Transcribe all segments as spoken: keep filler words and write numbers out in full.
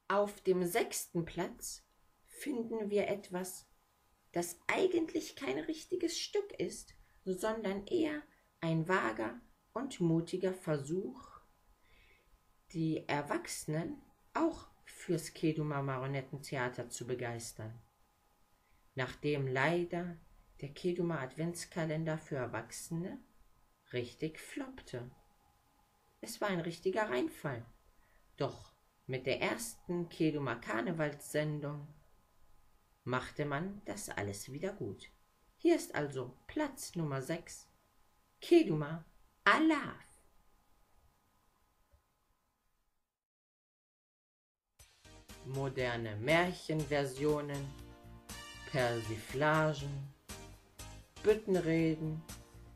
Auf dem sechsten Platz finden wir etwas, das eigentlich kein richtiges Stück ist, sondern eher ein vager und mutiger Versuch, die Erwachsenen auch fürs Kedumer Marionettentheater zu begeistern. Nachdem leider der Kedumer Adventskalender für Erwachsene richtig floppte. Es war ein richtiger Reinfall. Doch mit der ersten Kedumer Karnevalssendung machte man das alles wieder gut. Hier ist also Platz Nummer sechs, Kedumer Alaf. Moderne Märchenversionen, Persiflagen, Büttenreden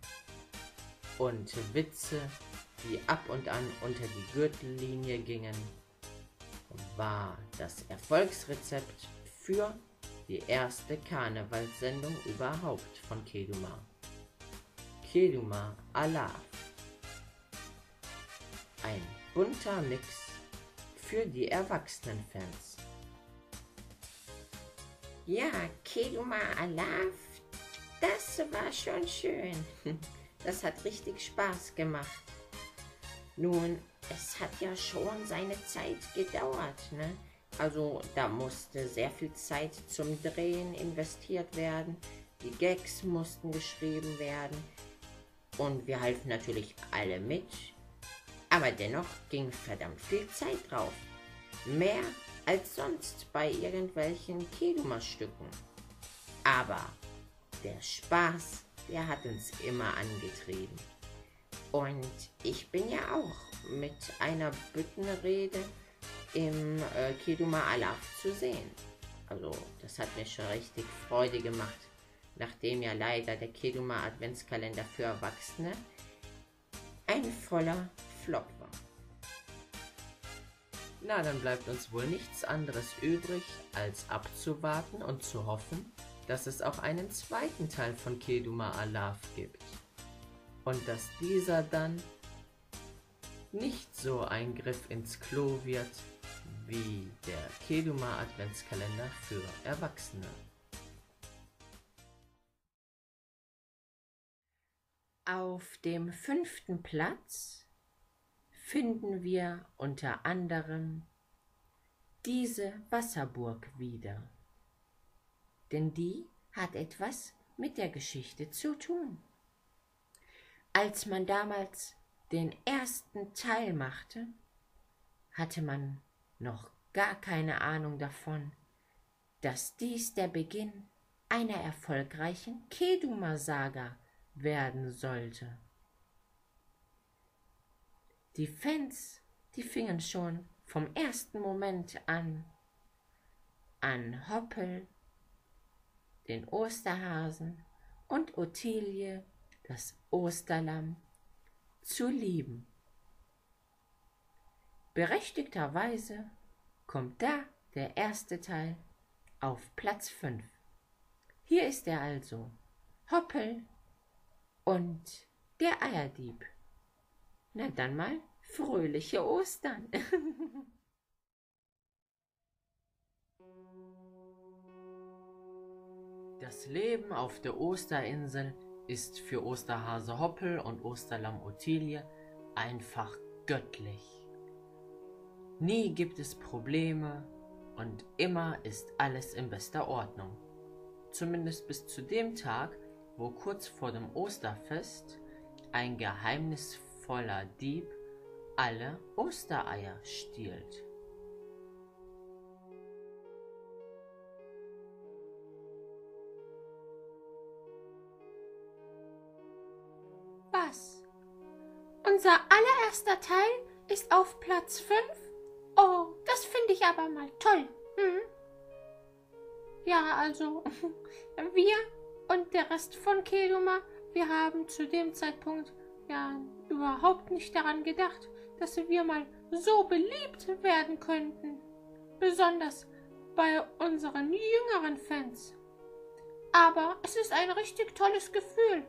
und Witze, die ab und an unter die Gürtellinie gingen, war das Erfolgsrezept für die erste Karnevalssendung überhaupt von Kedumer. Kedumer Alaf. Ein bunter Mix für die Erwachsenenfans. Ja, Kedumer Alaf, das war schon schön. Das hat richtig Spaß gemacht. Nun, es hat ja schon seine Zeit gedauert, ne? Also da musste sehr viel Zeit zum Drehen investiert werden, die Gags mussten geschrieben werden und wir halfen natürlich alle mit, aber dennoch ging verdammt viel Zeit drauf. Mehr als sonst bei irgendwelchen Kedumer-Stücken. Aber der Spaß, der hat uns immer angetrieben. Und ich bin ja auch mit einer Büttenrede im äh, Kedumer Alaf zu sehen. Also das hat mir schon richtig Freude gemacht, nachdem ja leider der Kedumer Adventskalender für Erwachsene ein voller Flop war. Na, dann bleibt uns wohl nichts anderes übrig, als abzuwarten und zu hoffen, dass es auch einen zweiten Teil von Kedumer Alaf gibt. Und dass dieser dann nicht so ein Griff ins Klo wird, wie der Kedumer Adventskalender für Erwachsene. Auf dem fünften Platz finden wir unter anderem diese Wasserburg wieder. Denn die hat etwas mit der Geschichte zu tun. Als man damals den ersten Teil machte, hatte man noch gar keine Ahnung davon, dass dies der Beginn einer erfolgreichen Kedumer-Saga werden sollte. Die Fans, die fingen schon vom ersten Moment an, an Hoppel, den Osterhasen und Ottilie, das Osterlamm, zu lieben. Berechtigterweise kommt da der erste Teil auf Platz fünf. Hier ist er also, Hoppel und der Eierdieb. Na dann mal, fröhliche Ostern! Das Leben auf der Osterinsel ist für Osterhase Hoppel und Osterlamm Ottilie einfach göttlich. Nie gibt es Probleme und immer ist alles in bester Ordnung. Zumindest bis zu dem Tag, wo kurz vor dem Osterfest ein geheimnisvoller Dieb alle Ostereier stiehlt. Was? Unser allererster Teil ist auf Platz fünf? Oh, das finde ich aber mal toll. Hm? Ja, also, wir und der Rest von Kedumer, wir haben zu dem Zeitpunkt ja überhaupt nicht daran gedacht, dass wir mal so beliebt werden könnten. Besonders bei unseren jüngeren Fans. Aber es ist ein richtig tolles Gefühl.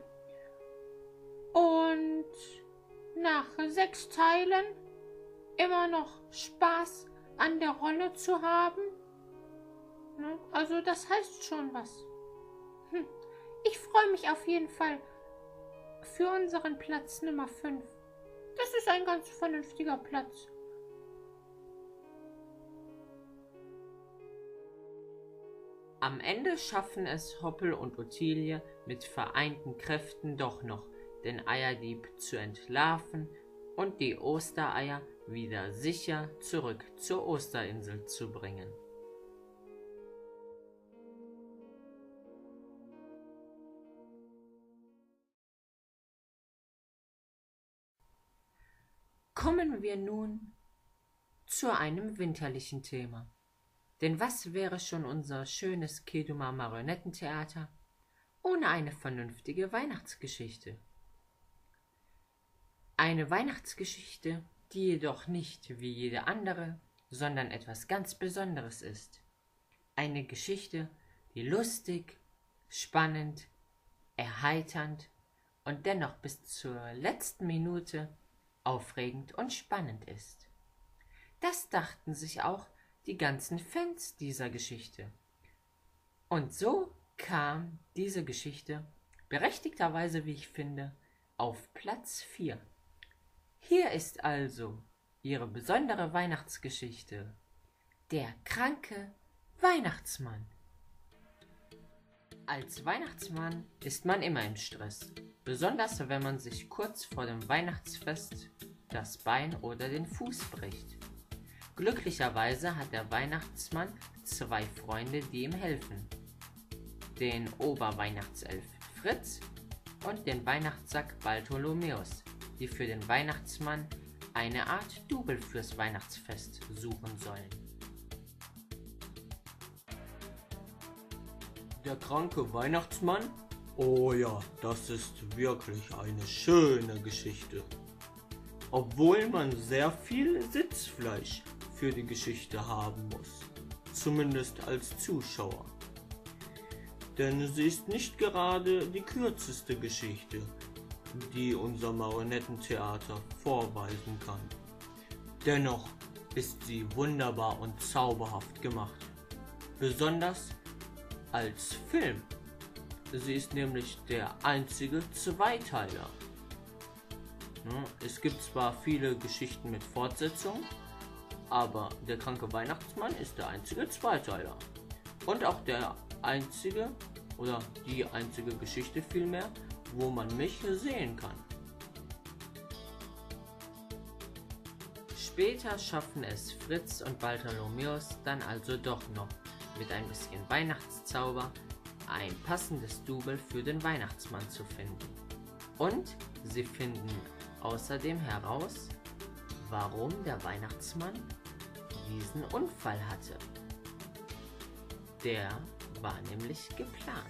Und nach sechs Teilen immer noch Spaß an der Rolle zu haben. Ne? Also das heißt schon was. Hm. Ich freue mich auf jeden Fall für unseren Platz Nummer fünf. Das ist ein ganz vernünftiger Platz. Am Ende schaffen es Hoppel und Ottilie mit vereinten Kräften doch noch, den Eierdieb zu entlarven und die Ostereier wieder sicher zurück zur Osterinsel zu bringen. Kommen wir nun zu einem winterlichen Thema. Denn was wäre schon unser schönes Kedumer Marionettentheater ohne eine vernünftige Weihnachtsgeschichte? Eine Weihnachtsgeschichte, die jedoch nicht wie jede andere, sondern etwas ganz Besonderes ist. Eine Geschichte, die lustig, spannend, erheiternd und dennoch bis zur letzten Minute aufregend und spannend ist. Das dachten sich auch die ganzen Fans dieser Geschichte. Und so kam diese Geschichte, berechtigterweise wie ich finde, auf Platz vier. Hier ist also ihre besondere Weihnachtsgeschichte: Der kranke Weihnachtsmann. Als Weihnachtsmann ist man immer im Stress, besonders wenn man sich kurz vor dem Weihnachtsfest das Bein oder den Fuß bricht. Glücklicherweise hat der Weihnachtsmann zwei Freunde, die ihm helfen: den Oberweihnachtself Fritz und den Weihnachtssack Bartholomäus, die für den Weihnachtsmann eine Art Double fürs Weihnachtsfest suchen sollen. Der kranke Weihnachtsmann? Oh ja, das ist wirklich eine schöne Geschichte. Obwohl man sehr viel Sitzfleisch für die Geschichte haben muss, zumindest als Zuschauer. Denn sie ist nicht gerade die kürzeste Geschichte, die unser Marionettentheater vorweisen kann. Dennoch ist sie wunderbar und zauberhaft gemacht, besonders als Film. Sie ist nämlich der einzige Zweiteiler. Es gibt zwar viele Geschichten mit Fortsetzung, aber der kranke Weihnachtsmann ist der einzige Zweiteiler. Und auch der einzige oder die einzige Geschichte vielmehr, wo man mich sehen kann. Später schaffen es Fritz und Bartholomäus dann also doch noch, mit ein bisschen Weihnachtszauber ein passendes Double für den Weihnachtsmann zu finden. Und sie finden außerdem heraus, warum der Weihnachtsmann diesen Unfall hatte. Der war nämlich geplant.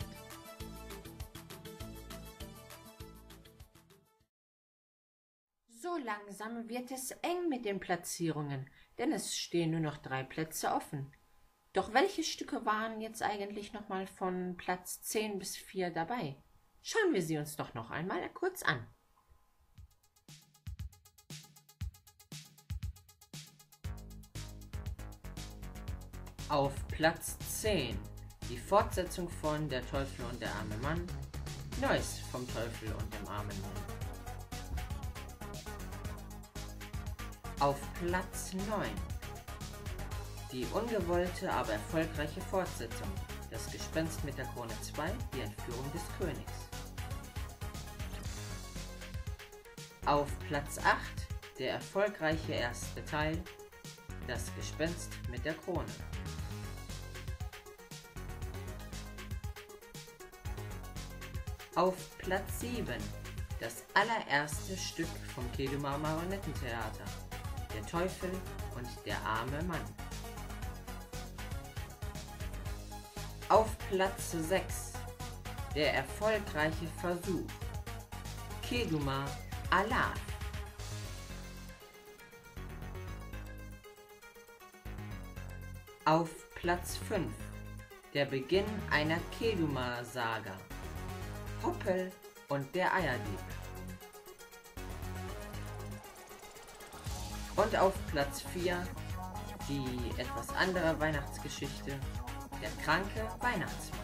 So langsam wird es eng mit den Platzierungen, denn es stehen nur noch drei Plätze offen. Doch welche Stücke waren jetzt eigentlich nochmal von Platz zehn bis vier dabei? Schauen wir sie uns doch noch einmal kurz an. Auf Platz zehn die Fortsetzung von Der Teufel und der arme Mann, Neues vom Teufel und dem armen Mann. Auf Platz neun die ungewollte, aber erfolgreiche Fortsetzung, Das Gespenst mit der Krone zwei, die Entführung des Königs. Auf Platz acht der erfolgreiche erste Teil, Das Gespenst mit der Krone. Auf Platz sieben das allererste Stück vom Kedumer Marionettentheater, Der Teufel und der arme Mann. Auf Platz sechs der erfolgreiche Versuch, Kedumer Alaf. Auf Platz fünf der Beginn einer Kedumer-Saga, Hoppel und der Eierdieb. Und auf Platz vier die etwas andere Weihnachtsgeschichte, der kranke Weihnachtsmann.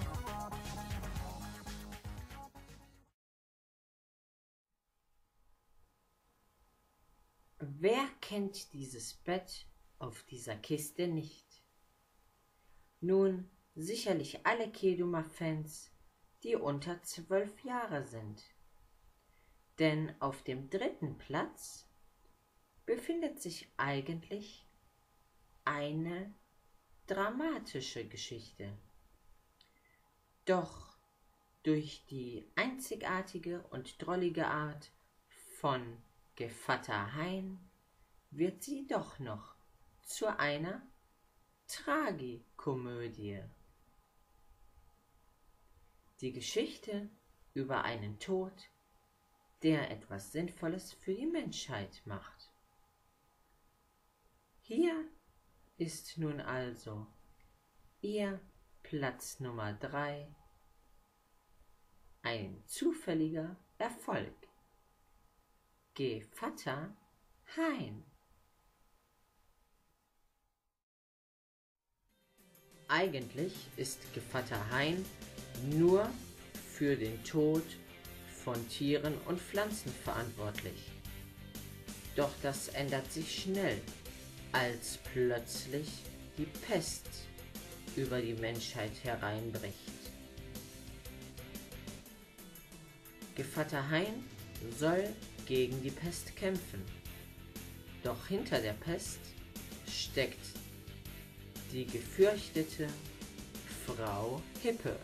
Wer kennt dieses Bett auf dieser Kiste nicht? Nun, sicherlich alle Kedumer-Fans, die unter zwölf Jahre sind. Denn auf dem dritten Platz befindet sich eigentlich eine dramatische Geschichte. Doch durch die einzigartige und drollige Art von Gevatter Hein wird sie doch noch zu einer Tragikomödie. Die Geschichte über einen Tod, der etwas Sinnvolles für die Menschheit macht. Hier ist nun also Ihr Platz Nummer drei, ein zufälliger Erfolg. Gevatter Hein. Eigentlich ist Gevatter Hein nur für den Tod von Tieren und Pflanzen verantwortlich. Doch das ändert sich schnell, als plötzlich die Pest über die Menschheit hereinbricht. Gevatter Hein soll gegen die Pest kämpfen. Doch hinter der Pest steckt die gefürchtete Frau Hippe.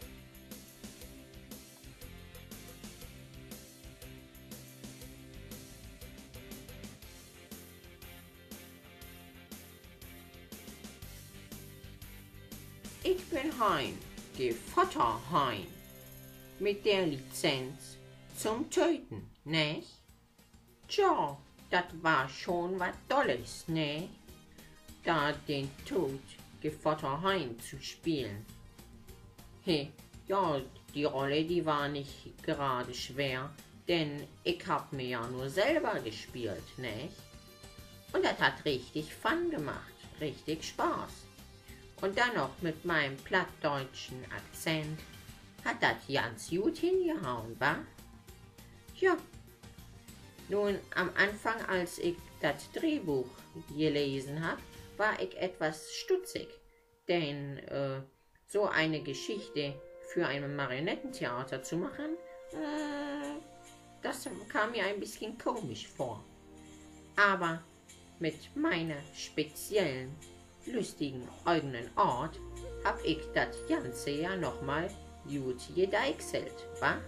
Ich bin Hein, Gevatter Hein, mit der Lizenz zum Töten, nicht? Tja, das war schon was Tolles, ne? Da den Tod Gevatter Hein zu spielen. He, ja, die Rolle, die war nicht gerade schwer, denn ich hab mir ja nur selber gespielt, nicht? Und das hat richtig Fun gemacht, richtig Spaß. Und dann noch mit meinem plattdeutschen Akzent hat das ganz gut hingehauen, wa? Ja. Nun, am Anfang, als ich das Drehbuch gelesen habe, war ich etwas stutzig, denn äh, so eine Geschichte für ein Marionettentheater zu machen, äh, das kam mir ein bisschen komisch vor. Aber mit meiner speziellen, lustigen eigenen Art hab ich das Ganze ja nochmal gut gedeichselt, wa?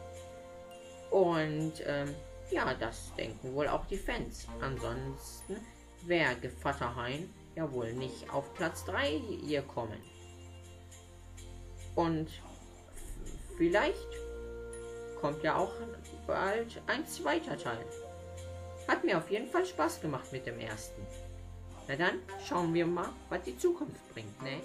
Und ähm, ja, das denken wohl auch die Fans. Ansonsten wäre Gevatter Hein ja wohl nicht auf Platz drei gekommen. Und vielleicht kommt ja auch bald ein zweiter Teil. Hat mir auf jeden Fall Spaß gemacht mit dem ersten. Na dann, schauen wir mal, was die Zukunft bringt, ne?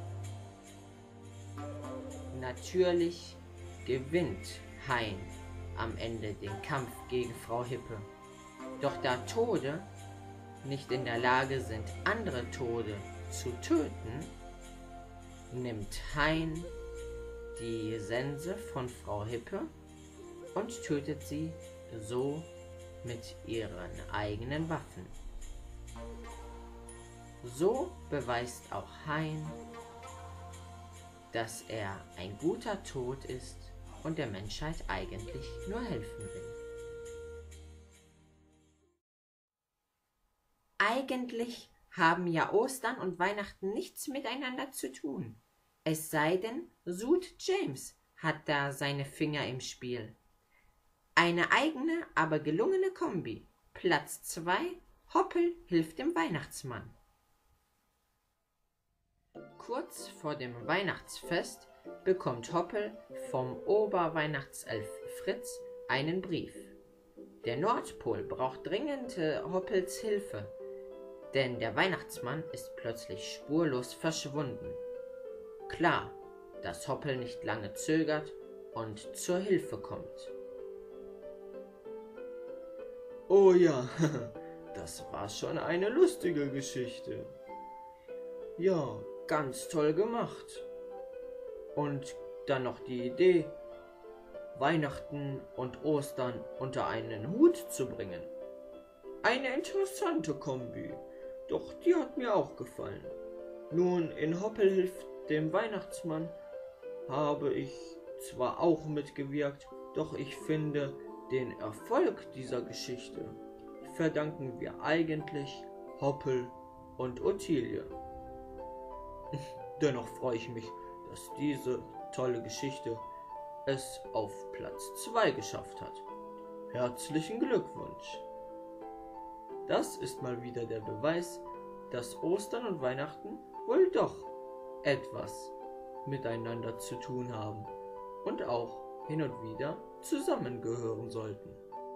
Natürlich gewinnt Hein am Ende den Kampf gegen Frau Hippe. Doch da Tode nicht in der Lage sind, andere Tode zu töten, nimmt Hein die Sense von Frau Hippe und tötet sie so mit ihren eigenen Waffen. So beweist auch Hein, dass er ein guter Tod ist und der Menschheit eigentlich nur helfen will. Eigentlich haben ja Ostern und Weihnachten nichts miteinander zu tun. Es sei denn, Sud James hat da seine Finger im Spiel. Eine eigene, aber gelungene Kombi. Platz zwei, Hoppel hilft dem Weihnachtsmann. Kurz vor dem Weihnachtsfest bekommt Hoppel vom Oberweihnachtself Fritz einen Brief. Der Nordpol braucht dringend Hoppels Hilfe, denn der Weihnachtsmann ist plötzlich spurlos verschwunden. Klar, dass Hoppel nicht lange zögert und zur Hilfe kommt. Oh ja, das war schon eine lustige Geschichte. Ja, ganz toll gemacht. Und dann noch die Idee, Weihnachten und Ostern unter einen Hut zu bringen. Eine interessante Kombi, doch die hat mir auch gefallen. Nun, in Hoppel hilft dem Weihnachtsmann habe ich zwar auch mitgewirkt, doch ich finde, den Erfolg dieser Geschichte verdanken wir eigentlich Hoppel und Ottilie. Dennoch freue ich mich, dass diese tolle Geschichte es auf Platz zwei geschafft hat. Herzlichen Glückwunsch! Das ist mal wieder der Beweis, dass Ostern und Weihnachten wohl doch etwas miteinander zu tun haben und auch hin und wieder zusammengehören sollten.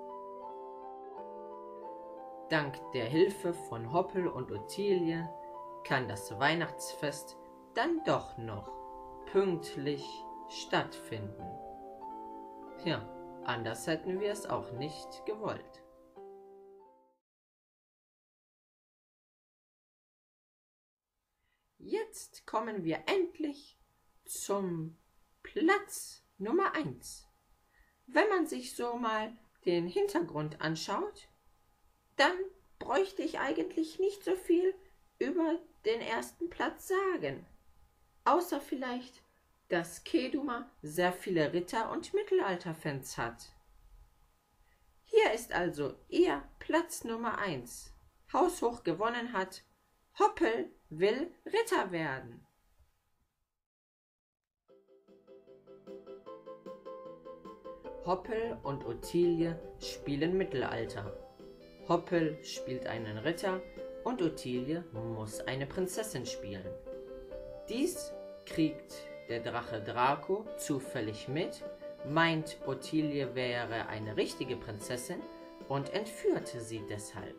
Dank der Hilfe von Hoppel und Ottilie kann das Weihnachtsfest dann doch noch pünktlich stattfinden. Ja, anders hätten wir es auch nicht gewollt. Jetzt kommen wir endlich zum Platz Nummer eins. Wenn man sich so mal den Hintergrund anschaut, dann bräuchte ich eigentlich nicht so viel über den ersten Platz sagen. Außer vielleicht, dass Keduma sehr viele Ritter- und Mittelalterfans hat. Hier ist also ihr Platz Nummer eins. Haushoch gewonnen hat, Hoppel will Ritter werden. Hoppel und Ottilie spielen Mittelalter. Hoppel spielt einen Ritter und Ottilie muss eine Prinzessin spielen. Dies kriegt der Drache Draco zufällig mit, meint Ottilie wäre eine richtige Prinzessin und entführt sie deshalb.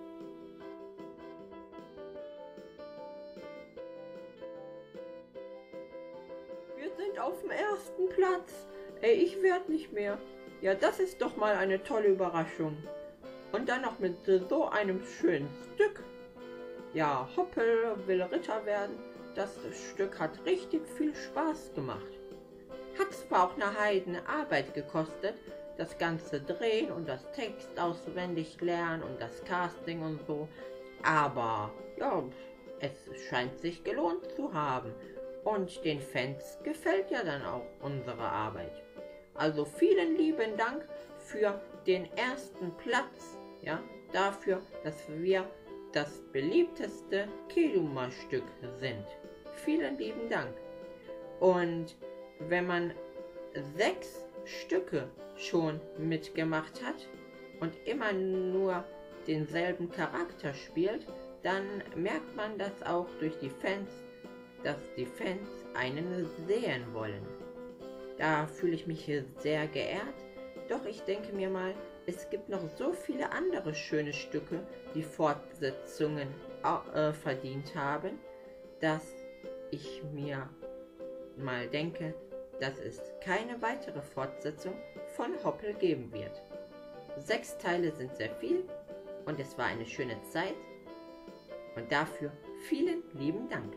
Wir sind auf dem ersten Platz. Ey, ich werd nicht mehr. Ja, das ist doch mal eine tolle Überraschung. Und dann noch mit so einem schönen Stück. Ja, Hoppel will Ritter werden. Das Stück hat richtig viel Spaß gemacht. Hat zwar auch eine Heidenarbeit gekostet, das ganze Drehen und das Text auswendig lernen und das Casting und so. Aber ja, es scheint sich gelohnt zu haben. Und den Fans gefällt ja dann auch unsere Arbeit. Also vielen lieben Dank für den ersten Platz. Ja, dafür, dass wir das beliebteste Keduma-Stück sind. Vielen lieben Dank. Und wenn man sechs Stücke schon mitgemacht hat und immer nur denselben Charakter spielt, dann merkt man das auch durch die Fans, dass die Fans einen sehen wollen. Da fühle ich mich hier sehr geehrt, doch ich denke mir mal, es gibt noch so viele andere schöne Stücke, die Fortsetzungen äh, verdient haben, dass ich mir mal denke, dass es keine weitere Fortsetzung von Hoppel geben wird. Sechs Teile sind sehr viel und es war eine schöne Zeit und dafür vielen lieben Dank.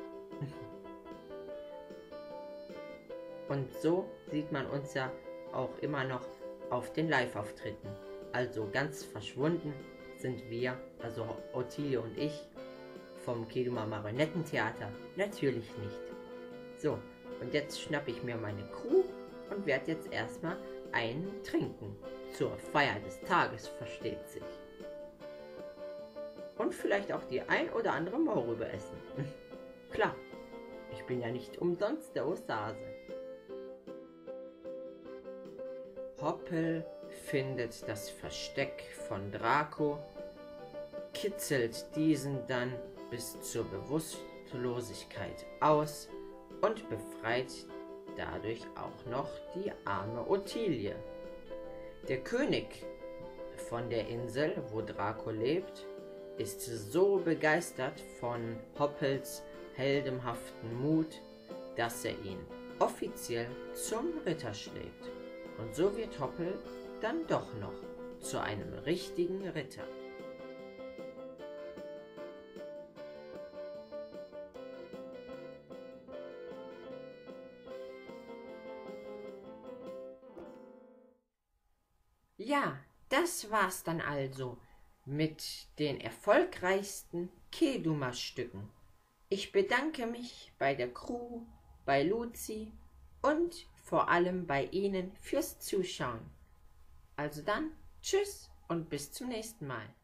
Und so sieht man uns ja auch immer noch auf den Live-Auftritten. Also ganz verschwunden sind wir, also Ottilie und ich, vom Keduma Marionettentheater natürlich nicht. So, und jetzt schnappe ich mir meine Crew und werde jetzt erstmal einen trinken. Zur Feier des Tages, versteht sich. Und vielleicht auch die ein oder andere Maulrübe essen. Klar, ich bin ja nicht umsonst der Osterhase. Hoppel findet das Versteck von Draco, kitzelt diesen dann bis zur Bewusstlosigkeit aus und befreit dadurch auch noch die arme Ottilie. Der König von der Insel, wo Draco lebt, ist so begeistert von Hoppels heldenhaften Mut, dass er ihn offiziell zum Ritter schlägt. Und so wird Hoppel dann doch noch zu einem richtigen Ritter. Ja, das war's dann also mit den erfolgreichsten Kehdummer-Stücken. Ich bedanke mich bei der Crew, bei Luzi und vor allem bei Ihnen fürs Zuschauen. Also dann, tschüss und bis zum nächsten Mal.